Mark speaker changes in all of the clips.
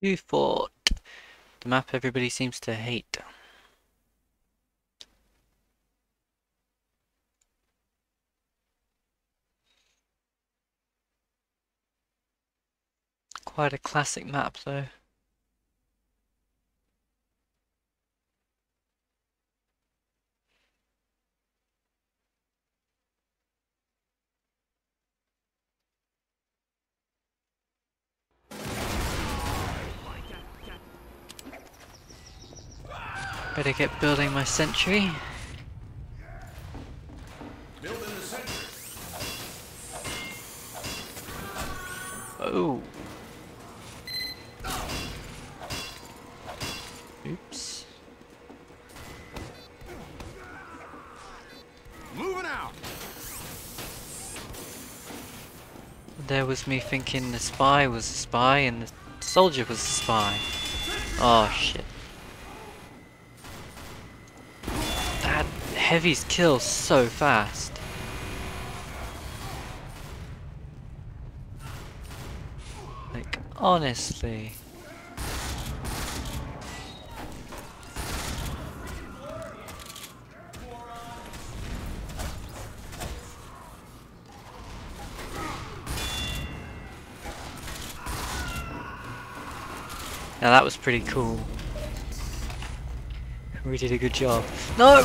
Speaker 1: Tf2, the map everybody seems to hate. Quite a classic map though. Better get building my sentry. Oh. Oops.
Speaker 2: Moving out.
Speaker 1: There was me thinking the spy was a spy and the soldier was a spy. Oh shit. That heavies kill so fast. Like, honestly. Now that was pretty cool. We did a good job. No!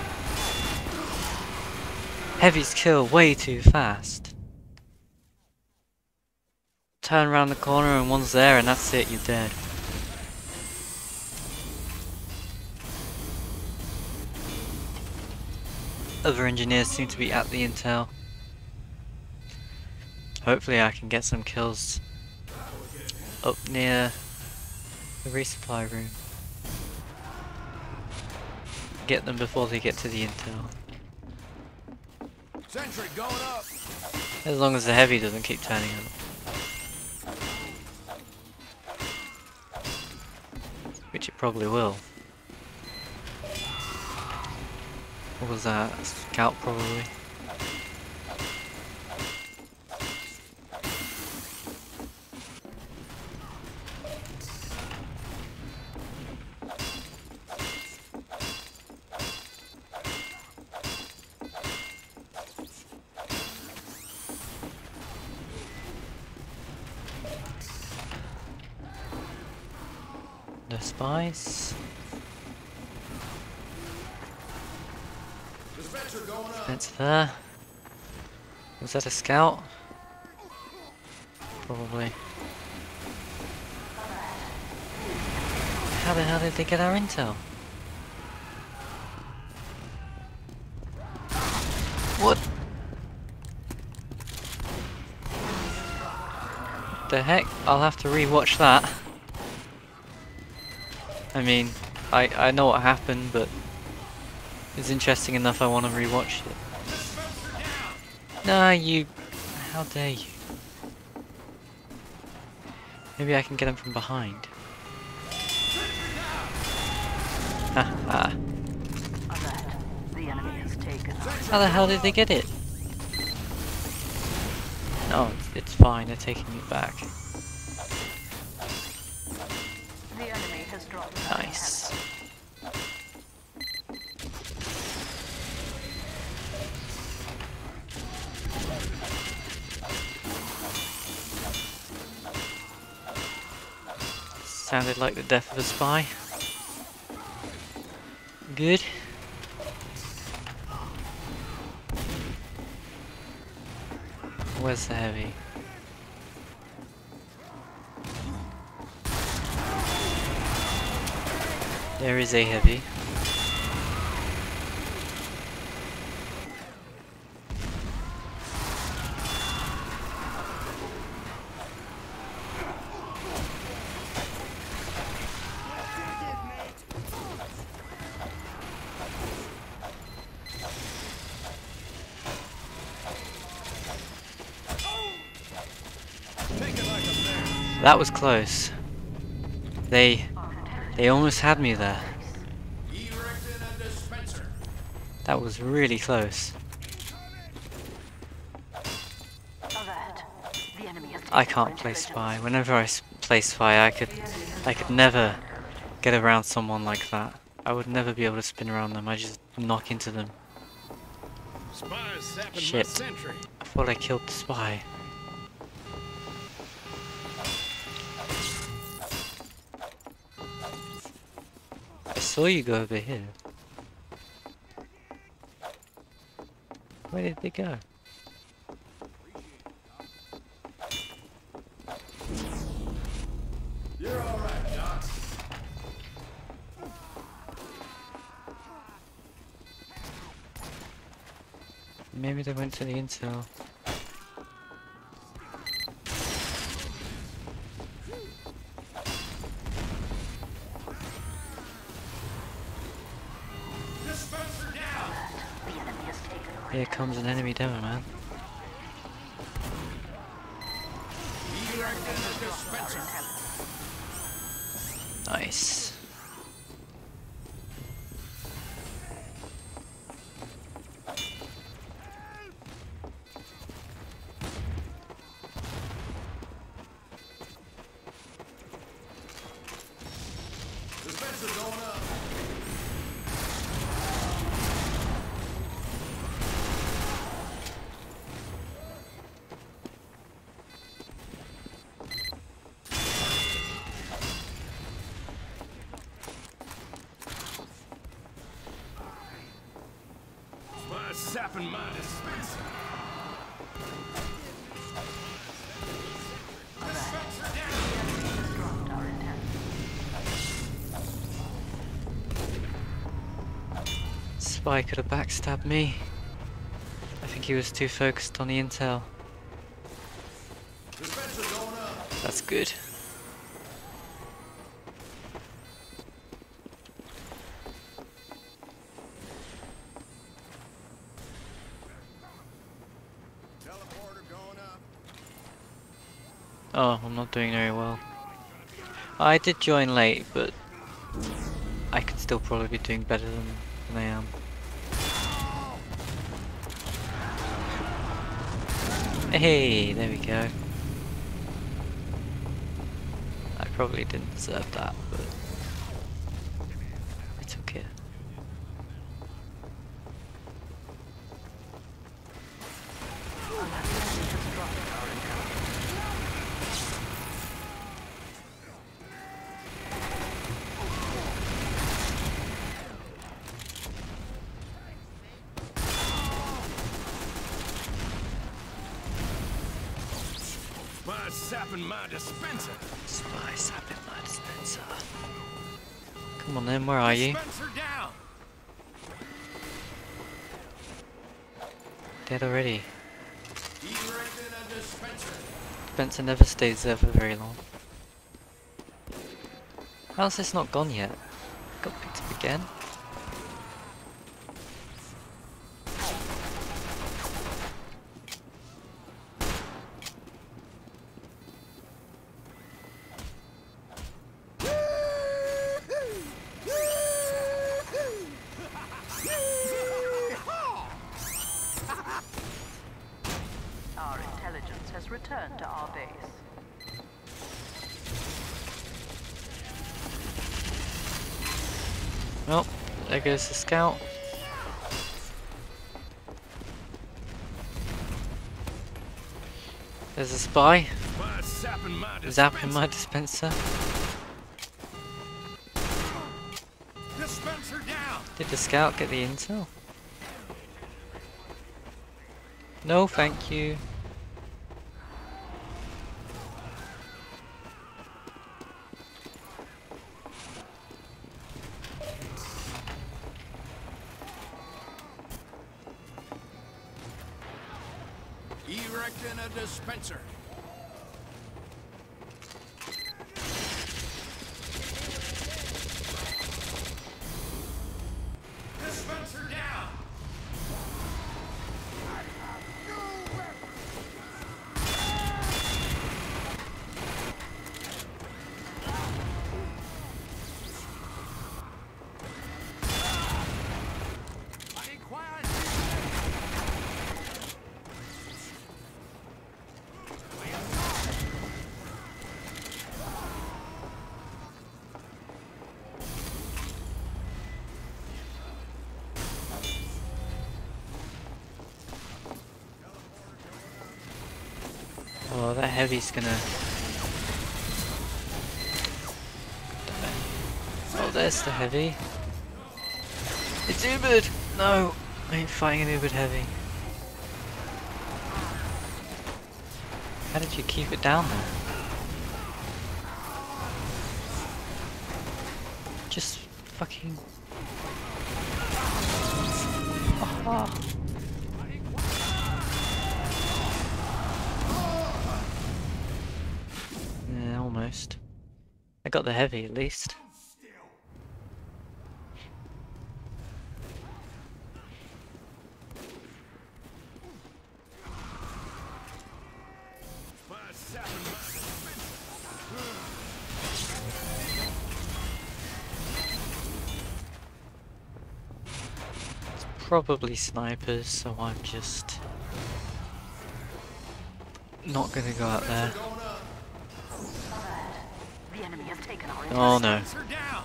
Speaker 1: Heavies kill way too fast. Turn around the corner and one's there and that's it, you're dead. Other engineers seem to be at the intel. Hopefully I can get some kills up near the resupply room. Get them before they get to the intel.
Speaker 2: Sentry going up.
Speaker 1: As long as the heavy doesn't keep turning up. Which it probably will. What was that? A scout probably. No spies.
Speaker 2: Dispenser going up.
Speaker 1: That's there. Was that a scout? Probably. How the hell did they get our intel? What? The heck? I'll have to re-watch that. I mean, I know what happened, but it's interesting enough I want to re-watch it. Nah, you... How dare you? Maybe I can get him from behind. Haha. How the hell did they get it? No, it's fine, they're taking it back. Nice. Sounded like the death of a spy. Good. Where's the heavy? There is a heavy. That was close. They almost had me there. That was really close. I can't play spy. Whenever I play spy, I could never get around someone like that. I would never be able to spin around them. I just knock into them.
Speaker 2: Spies sapping my
Speaker 1: Shit.
Speaker 2: sentry.
Speaker 1: I thought I killed the spy. I saw you go over here. Where did they go?
Speaker 2: You're all right, Doc.
Speaker 1: Maybe they went to the intel.
Speaker 2: Dispenser down.
Speaker 1: Here comes an enemy demo man.
Speaker 2: Erecting a dispenser.
Speaker 1: Nice.
Speaker 2: Dispenser going up. Spies sapping my dispenser. Dispenser down.
Speaker 1: Spy could have backstabbed me. I think he was too focused on the intel.
Speaker 2: Dispenser going up.
Speaker 1: That's good.
Speaker 2: Teleporter going up.
Speaker 1: Oh, I'm not doing very well. I did join late, but I could still probably be doing better than I am. Hey, there we go. I probably didn't deserve that, but I took it.
Speaker 2: Spies sapping my dispenser.
Speaker 1: Spy sapping my dispenser. Come on then, where are you?
Speaker 2: Dispenser down.
Speaker 1: Dead already.
Speaker 2: Erecting a dispenser.
Speaker 1: Spencer never stays there for very long. How's this not gone yet? Got picked up again?
Speaker 3: Our intelligence has returned to our base.
Speaker 1: Well, there goes the scout. There's a spy.
Speaker 2: Spies sapping my
Speaker 1: Zapping my dispenser.
Speaker 2: dispenser down.
Speaker 1: Did the scout get the intel? No, thank you.
Speaker 2: Erecting a dispenser. Dispenser down. Be quiet.
Speaker 1: that heavy's gonna... Oh, there's the heavy. It's Ubered! No! I ain't fighting an Ubered heavy. How did you keep it down there? Just fucking... Oh. Yeah, almost. I got the heavy at least. Probably snipers, so I'm just not gonna go out there.
Speaker 3: The enemy has taken our
Speaker 1: Oh no.
Speaker 2: Dispenser down.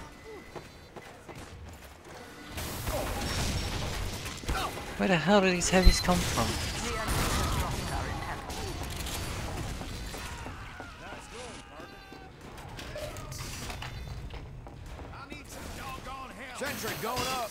Speaker 1: Where the hell do these heavies come from?
Speaker 3: The enemy has lost our intelligence.
Speaker 2: I need some doggone help. Sentry going up.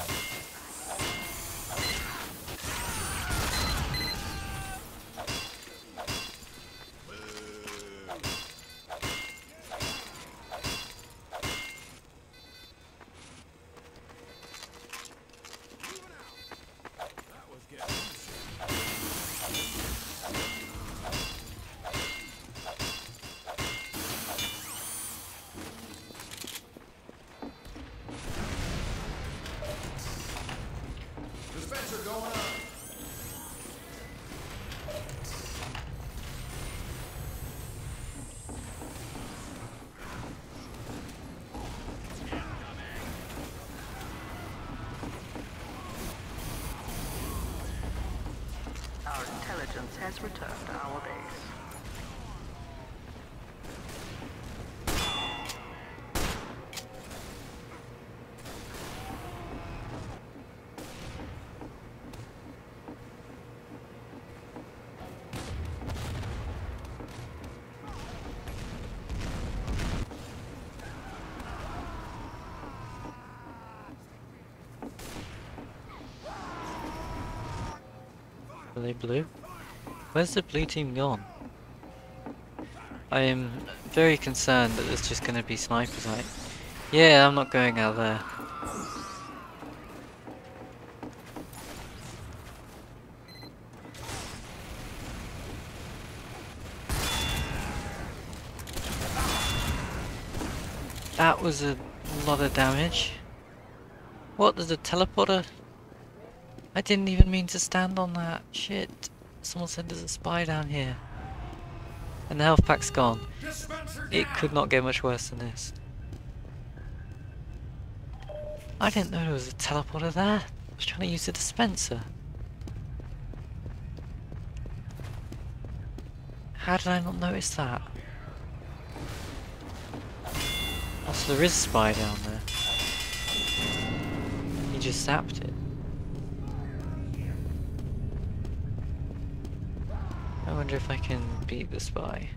Speaker 2: Dispenser going up.
Speaker 3: Our intelligence has returned to our base.
Speaker 1: Are they blue? Where's the blue team gone? I am very concerned that there's just gonna be snipers like... Yeah, I'm not going out there. That was a lot of damage. What, there's a teleporter? I didn't even mean to stand on that. Shit. Someone said there's a spy down here. And the health pack's gone. It could not get much worse than this. I didn't know there was a teleporter there. I was trying to use the dispenser. How did I not notice that? Also, there is a spy down there. He just zapped it. I wonder if I can beat the spy.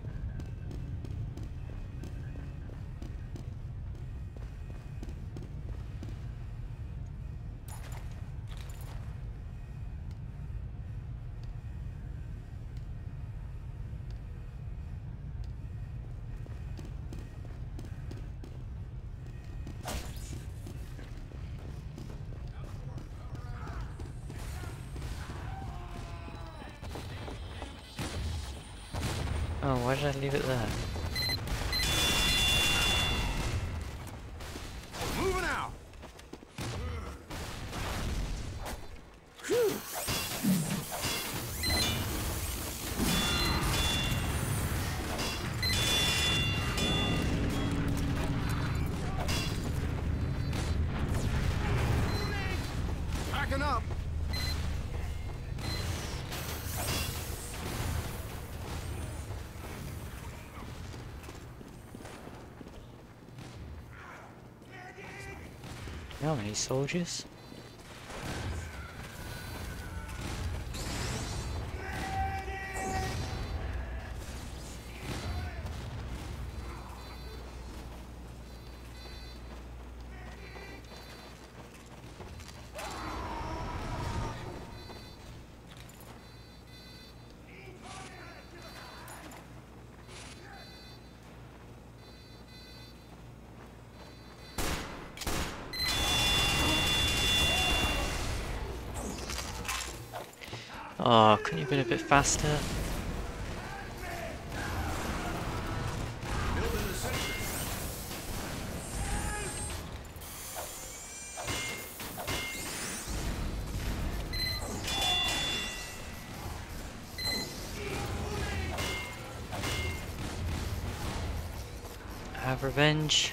Speaker 1: Oh, why did I leave it there?
Speaker 2: Moving out. Backing up.
Speaker 1: How many soldiers? Oh, couldn't you have been a bit faster? Have revenge.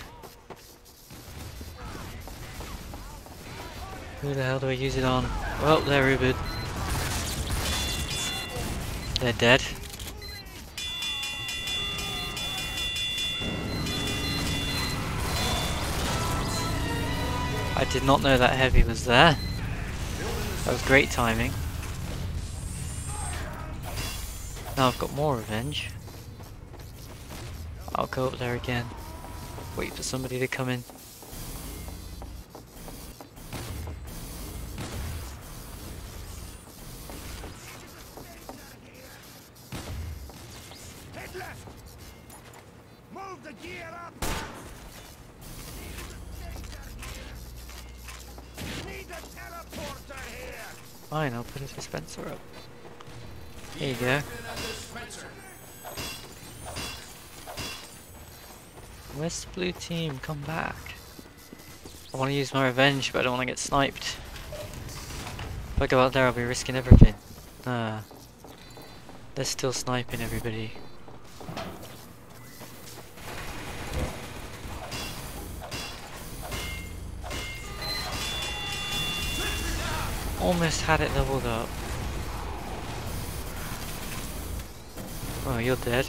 Speaker 1: Who the hell do I use it on? Well, they're Ubud. They're dead. I did not know that heavy was there. That was great timing. Now I've got more revenge. I'll go up there again. Wait for somebody to come in.
Speaker 2: Head left. Move the gear up. Need a teleporter here.
Speaker 1: Fine, I'll put a dispenser up. There you go. Where's the blue team? Come back. I want to use my revenge, but I don't want to get sniped. If I go out there, I'll be risking everything. They're still sniping everybody. Almost had it leveled up. Oh, you're dead.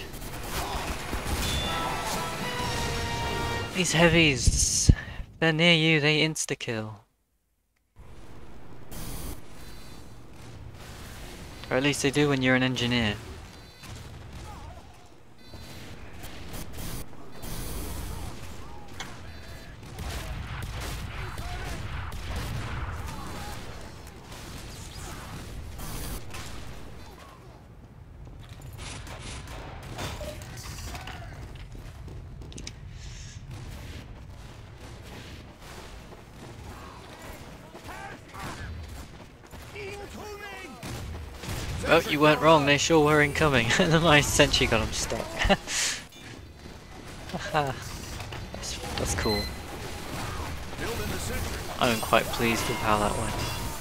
Speaker 1: These heavies, they're near you, they insta-kill. Or at least they do when you're an engineer. Oh, you weren't wrong, they sure were incoming. And then my sentry got them stuck. that's cool. I'm quite pleased with how that went.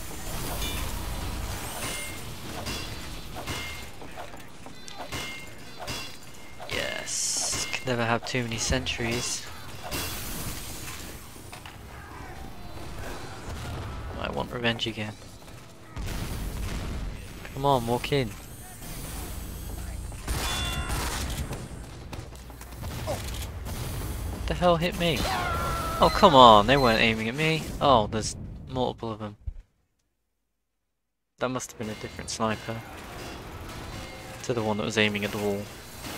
Speaker 1: Yes, can never have too many sentries. I want revenge again. Come on, walk in. What the hell hit me? Oh, come on, they weren't aiming at me. Oh, there's multiple of them. That must have been a different sniper to the one that was aiming at the wall.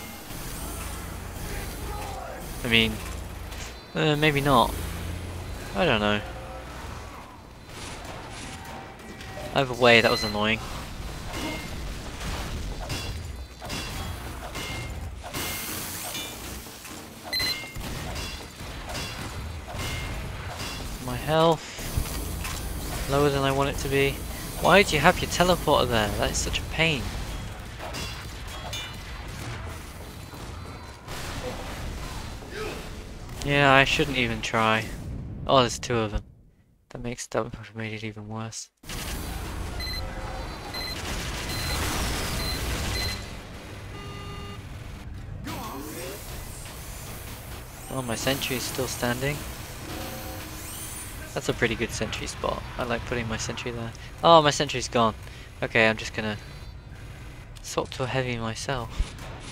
Speaker 1: I mean, maybe not. I don't know. Either way, that was annoying. My health lower than I want it to be. Why do you have your teleporter there? That is such a pain. Yeah, I shouldn't even try. Oh, there's two of them. That would have made it even worse. Oh, my sentry is still standing. That's a pretty good sentry spot. I like putting my sentry there. Oh, my sentry's gone. Okay, I'm just gonna swap to a heavy myself.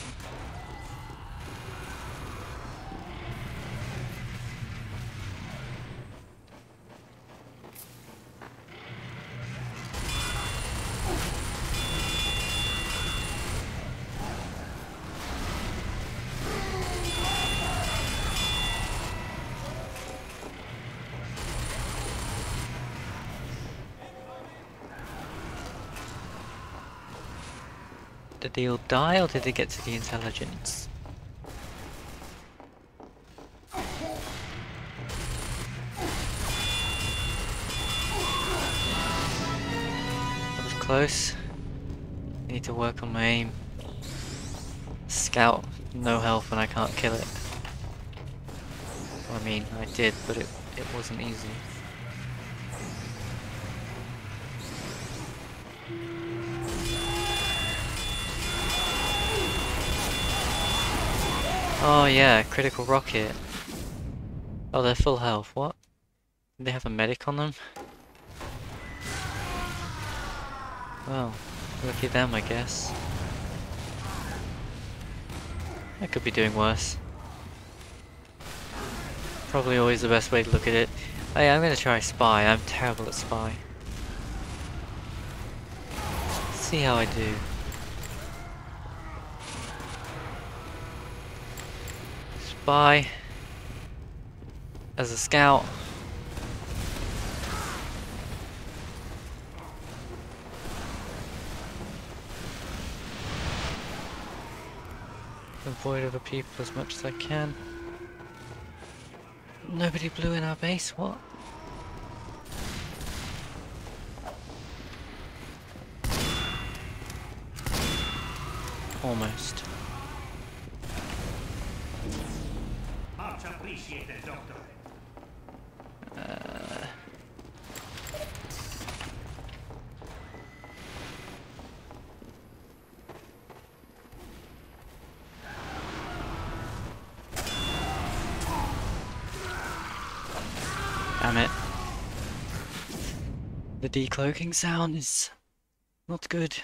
Speaker 1: Did they all die or did they get to the intelligence? That was close. need to work on my aim. Scout, no health and I can't kill it. I mean, I did, but it wasn't easy. Oh yeah, critical rocket. Oh, they're full health. What? Do they have a medic on them? Well, lucky them, I guess. I could be doing worse. Probably always the best way to look at it. Hey, I'm gonna try spy. I'm terrible at spy. See how I do. Spy. As a scout. Avoid other people as much as I can. Nobody blew in our base, what? Almost.
Speaker 2: Much appreciated, Doctor.
Speaker 1: Damn it. The decloaking sound is not good.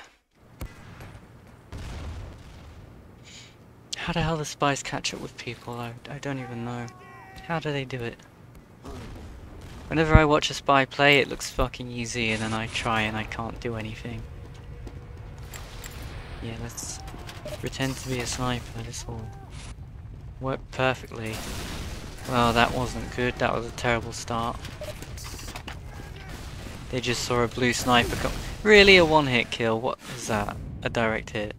Speaker 1: How the hell do spies catch up with people? I don't even know. How do they do it? Whenever I watch a spy play, it looks fucking easy, and then I try and I can't do anything. Yeah, let's pretend to be a sniper. This will work perfectly. Well, that wasn't good. That was a terrible start. They just saw a blue sniper come. Really, a one-hit kill? What is that? A direct hit?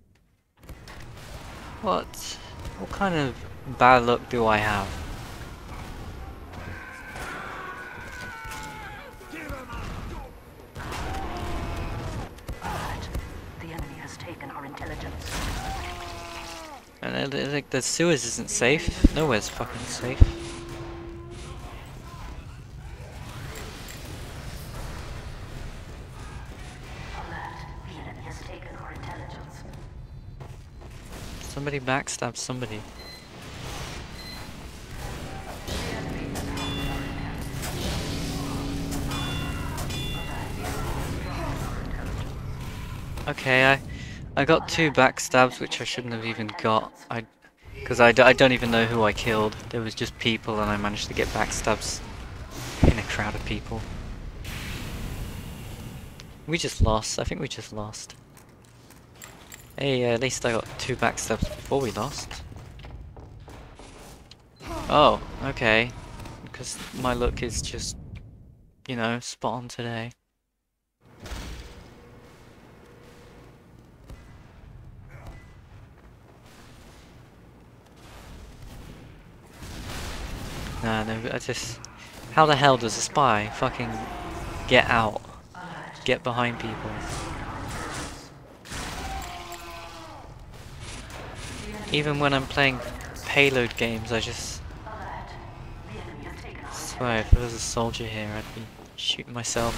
Speaker 1: What? What kind of bad luck do I have?
Speaker 3: Alert. The enemy has taken our intelligence.
Speaker 1: And like the sewers isn't safe. Nowhere's fucking safe.
Speaker 3: Alert. The enemy has taken our intelligence.
Speaker 1: Somebody backstab somebody. Okay, I got 2 backstabs, which I shouldn't have even got. Because I don't even know who I killed. There was just people, and I managed to get backstabs in a crowd of people. We just lost. I think we just lost. Hey, at least I got 2 backstabs before we lost. Oh, okay. Because my luck is just, you know, spot on today. No, I just... How the hell does a spy fucking get out? Get behind people? Even when I'm playing payload games, I just... swear, if there was a soldier here, I'd be shooting myself.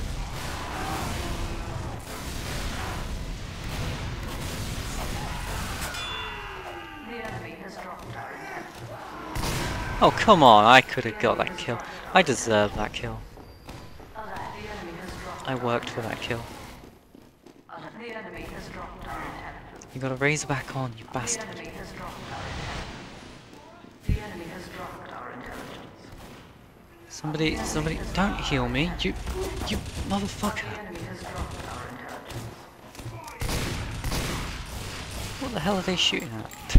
Speaker 1: Oh, come on, I could have got that kill. I deserve that kill. I worked for that kill. You got a razorback on, you bastard. Somebody, don't heal me, you motherfucker. What the hell are they shooting at?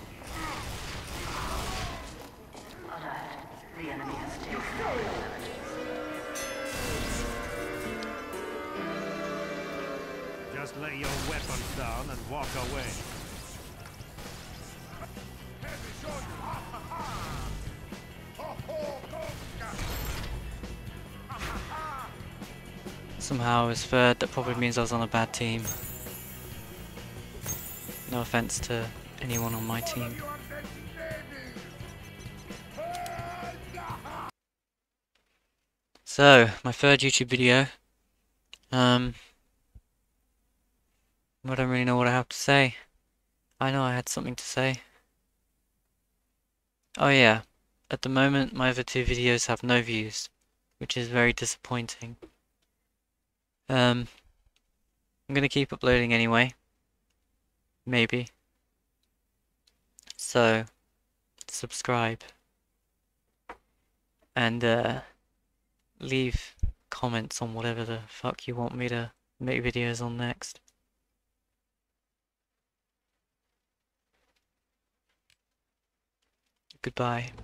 Speaker 2: Just lay your weapons down and walk away.
Speaker 1: Somehow I was third, that probably means I was on a bad team. No offense to anyone on my team. So, my third YouTube video. I don't really know what I have to say. I know I had something to say. Oh yeah, at the moment my other two videos have no views, which is very disappointing. I'm gonna keep uploading anyway. Maybe. So, subscribe. And leave comments on whatever the fuck you want me to make videos on next. Goodbye.